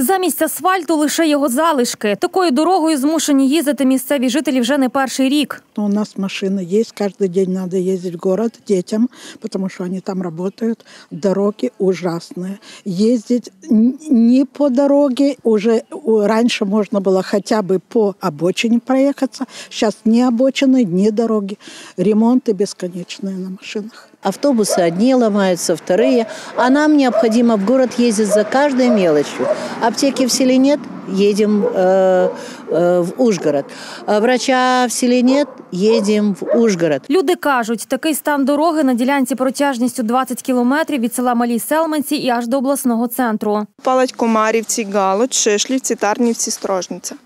Замість асфальту лише його залишки. Такою дорогою змушені їздити місцеві жителі вже не перший рік. У нас машины есть, каждый день надо ездить в город детям, потому что они там работают. Дороги ужасные. Ездить не по дороге, уже раньше можно было хотя бы по обочине проехаться. Сейчас ни обочины, ни дороги. Ремонты бесконечные на машинах. Автобусы одни ломаются, вторые. А нам необходимо в город ездить за каждой мелочью. Аптеки в селе нет, едем в Ужгород. Врача в селі нет, їдемо в Ужгород. Люди кажуть, такий стан дороги на ділянці протяжністю 20 кілометрів від села Малі Селменці і аж до обласного центру. Палать Комарівці, Галич, Шишлівці, Тарнівці, Строжниця.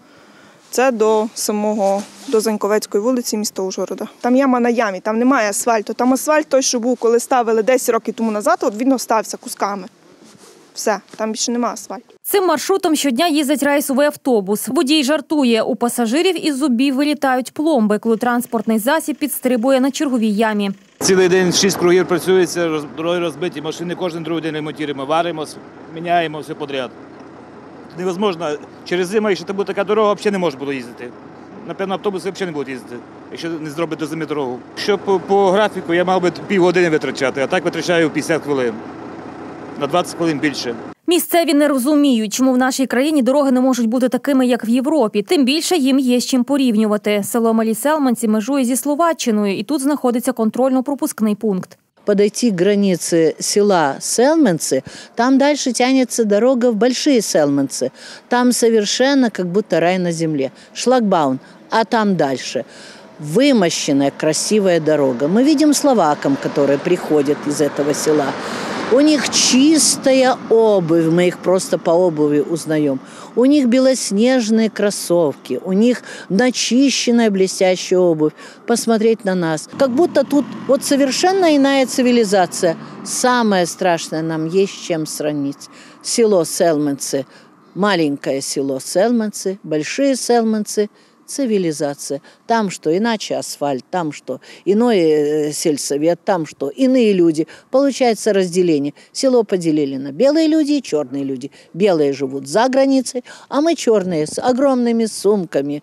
Це до Заньковецької вулиці міста Ужгорода. Там яма на ямі, там немає асфальту. Там асфальт той, що був, коли ставили 10 років тому назад, от він остався кусками. Все, там більше немає асфальту. Цим маршрутом щодня їздить рейсовий автобус. Водій жартує, у пасажирів із зубів вилітають пломби, коли транспортний засіб підстрибує на черговій ямі. Цілий день 6 кругів працюється, дороги розбиті, машини кожен другий день ремонтуємо, варимо, міняємо, все підряд. Невозможно. Через зиму, якщо буде така дорога, взагалі не можна було їздити. Напевно, автобуси взагалі не будуть їздити, якщо не зробити до зими дорогу. Що по графіку, я мав би півгодини витрачати, а так витрачаю 50 хвилин. На 20 хвилин більше. Місцеві не розуміють, чому в нашій країні дороги не можуть бути такими, як в Європі. Тим більше їм є з чим порівнювати. Село Малі Селменці межує зі Словаччиною, і тут знаходиться контрольно-пропускний пункт. Подойти к границе села Селменцы, там дальше тянется дорога в Большие Селменцы. Там совершенно как будто рай на земле. Шлагбаум, а там дальше вымощенная красивая дорога. Мы видим словакам, которые приходят из этого села. У них чистая обувь, мы их просто по обуви узнаем. У них белоснежные кроссовки, у них начищенная блестящая обувь. Посмотреть на нас. Как будто тут вот совершенно иная цивилизация. Самое страшное нам есть с чем сравнить. Село Селменцы, маленькое село Селменцы, Большие Селменцы – цивилизация. Там что иначе асфальт, там что иной сельсовет, там что иные люди. Получается разделение. Село поделили на белые люди и черные люди. Белые живут за границей, а мы черные с огромными сумками,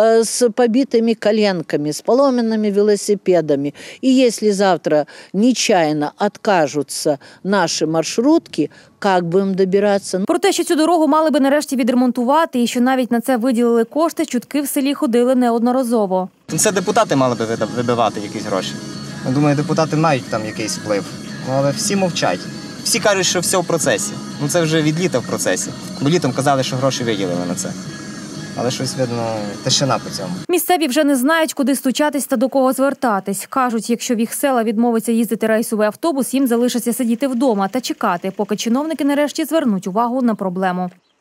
с побитыми коленками, с поломенными велосипедами. И если завтра нечаянно откажутся наши маршрутки, як будемо добиратися? Про те, що цю дорогу мали би нарешті відремонтувати і що навіть на це виділили кошти, чутки в селі ходили неодноразово. Це депутати мали би вибивати якісь гроші. Я думаю, депутати мають там якийсь вплив, але всі мовчать. Всі кажуть, що все в процесі. Ну це вже від літа в процесі. Бо літом казали, що гроші виділили на це. Але щось, видно, тишина по цьому. Місцеві вже не знають, куди стучатись та до кого звертатись. Кажуть, якщо в їх села відмовиться їздити рейсовий автобус, їм залишиться сидіти вдома та чекати, поки чиновники нарешті звернуть увагу на проблему.